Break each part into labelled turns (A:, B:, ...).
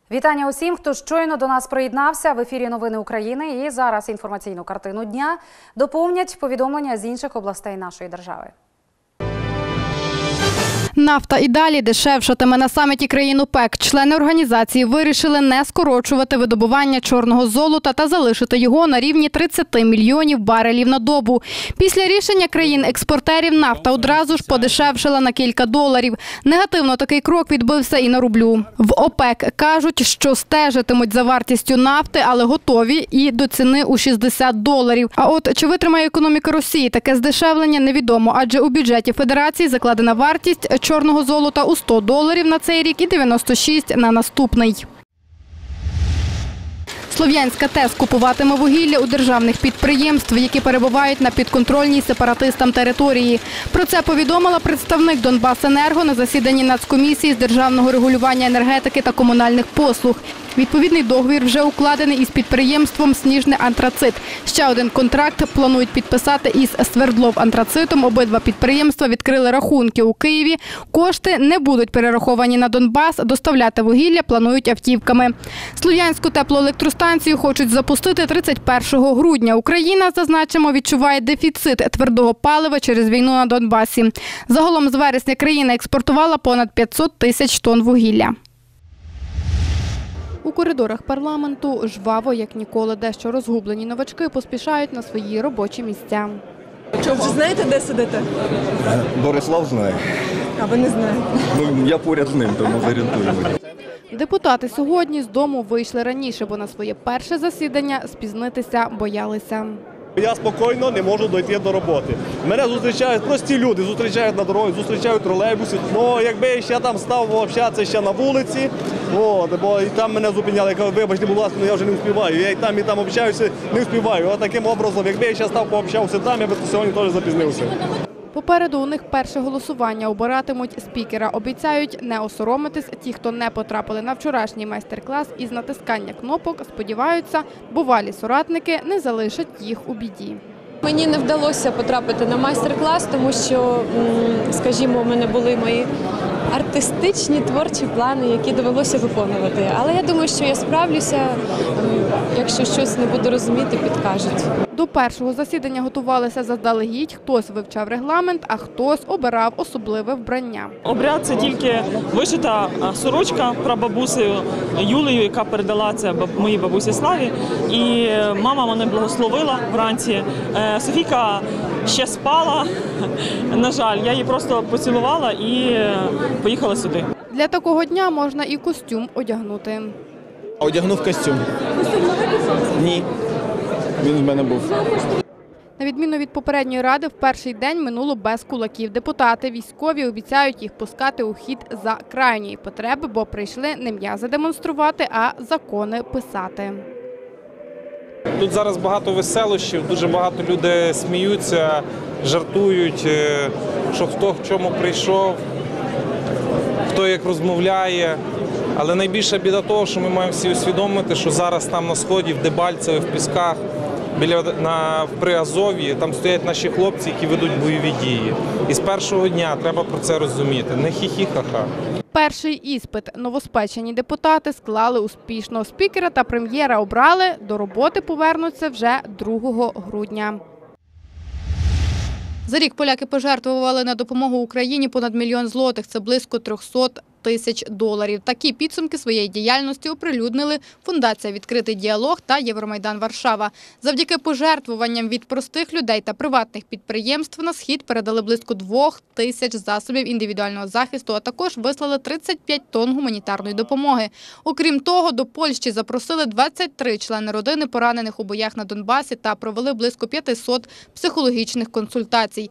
A: Вітання усім, хто щойно до нас приєднався. В ефірі «Новини України». І зараз інформаційну картину дня доповнять повідомлення з інших областей нашої держави.
B: Нафта і далі дешевшатиме. На саміті країн ОПЕК члени організації вирішили не скорочувати видобування чорного золота та залишити його на рівні 30 мільйонів барелів на добу. Після рішення країн-експортерів нафта одразу ж подешевшила на кілька доларів. Негативно такий крок відбився і на рублю. В ОПЕК кажуть, що стежитимуть за вартістю нафти, але готові і до ціни у $60. А от чи витримає економіка Росії таке здешевлення, невідомо, адже у бюджеті Федерації закладена вартість чорного золота у $100 на цей рік і 96 на наступний. Слов'янська ТЕС купуватиме вугілля у державних підприємств, які перебувають на підконтрольній сепаратистам території. Про це повідомила представник «Донбасенерго» на засіданні Нацкомісії з державного регулювання енергетики та комунальних послуг. Відповідний договір вже укладений із підприємством «Сніжний антрацит». Ще один контракт планують підписати із «Свердлов-антрацитом». Обидва підприємства відкрили рахунки у Києві. Кошти не будуть перераховані на Донбас, доставляти вугілля планують автівками. Слов'янську теплоелектростанцію хочуть запустити 31 грудня. Україна, зазначимо, відчуває дефіцит твердого палива через війну на Донбасі. Загалом з вересня країна експортувала понад 500 тисяч тонн вугілля. У коридорах парламенту жваво, як ніколи, дещо розгублені новачки поспішають на свої робочі місця.
C: Що, вже знаєте, де сидите?
D: Борислав знає.
C: А ви не знаєте?
D: Ну, я поряд з ним, тому зорієнтуємо.
B: Депутати сьогодні з дому вийшли раніше, бо на своє перше засідання спізнитися боялися.
E: Я спокійно не можу дойти до роботи. Мене зустрічають прості люди, зустрічають на дорозі, зустрічають тролейбуси. Ну, якби я ще там став общатися ще на вулиці, бо і там мене зупиняли, кажуть, вибачте, будь ласка, я вже не встигаю. Я і там общаюся, не встигаю. А таким образом, якби я ще став пообщався там, я б сьогодні теж запізнився.
B: Попереду у них перше голосування. Обиратимуть спікера. Обіцяють не осоромитись. Ті, хто не потрапили на вчорашній майстер-клас із натискання кнопок, сподіваються, бувалі соратники не залишать їх у біді.
F: Мені не вдалося потрапити на майстер-клас, тому що, скажімо, у мене були мої артистичні, творчі плани, які довелося виконувати. Але я думаю, що я справлюся, якщо щось не буду розуміти, підкажуть.
B: До першого засідання готувалися заздалегідь. Хтось вивчав регламент, а хтось обирав особливе вбрання.
G: Обряд – це тільки вишита сорочка прабабусею Юлею, яка передала це моїй бабусі Славі. І мама мене благословила вранці. Софійка ще спала, на жаль, я її просто поцілувала і поїхала сюди.
B: Для такого дня можна і костюм одягнути.
D: Одягнув костюм. Ні. Він в мене був.
B: На відміну від попередньої ради, в перший день минуло без кулаків. Депутати військові обіцяють їх пускати у хід за крайньої потреби, бо прийшли не м'язи демонструвати, а закони писати.
H: Тут зараз багато веселощів, дуже багато людей сміються, жартують, що хто в чому прийшов, хто як розмовляє. Але найбільша біда того, що ми маємо всі усвідомити, що зараз там на сході, в Дебальцеві, в Пісках, в Приазов'ї, там стоять наші хлопці, які ведуть бойові дії. І з першого дня треба про це розуміти, не хі-хі-ха-ха.
B: Перший іспит новоспечені депутати склали успішно. Спікера та прем'єра обрали, до роботи повернуться вже 2 грудня. За рік поляки пожертвували на допомогу Україні понад $1 мільйон. Це близько 300 тисяч доларів. Такі підсумки своєї діяльності оприлюднили Фундація «Відкритий діалог» та Євромайдан Варшава. Завдяки пожертвуванням від простих людей та приватних підприємств на Схід передали близько 2 тисяч засобів індивідуального захисту, а також вислали 35 тонн гуманітарної допомоги. Окрім того, до Польщі запросили 23 члени родини поранених у боях на Донбасі та провели близько 500 психологічних консультацій.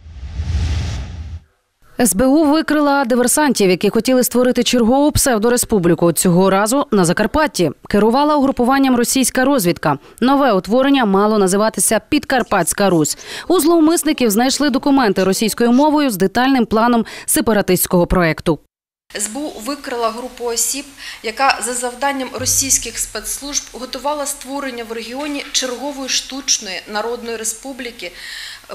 A: СБУ викрила диверсантів, які хотіли створити чергову псевдореспубліку. Цього разу на Закарпатті. Керувала угрупуванням російська розвідка. Нове утворення мало називатися «Підкарпатська Русь». У зловмисників знайшли документи російською мовою з детальним планом сепаратистського проєкту.
I: СБУ викрила групу осіб, яка за завданням російських спецслужб готувала створення в регіоні чергової штучної народної республіки,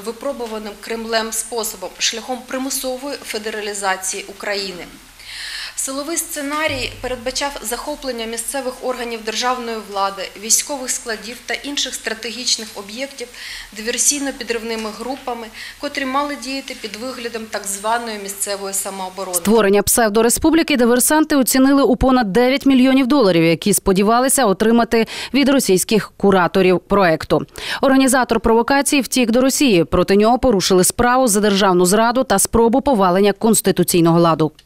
I: випробуваним Кремлем способом, шляхом примусової федералізації України. Силовий сценарій передбачав захоплення місцевих органів державної влади, військових складів та інших стратегічних об'єктів диверсійно-підривними групами, котрі мали діяти під виглядом так званої місцевої самооборони.
A: Створення псевдореспубліки диверсанти оцінили у понад 9 мільйонів доларів, які сподівалися отримати від російських кураторів проекту. Організатор провокації втік до Росії. Проти нього порушили справу за державну зраду та спробу повалення конституційного ладу.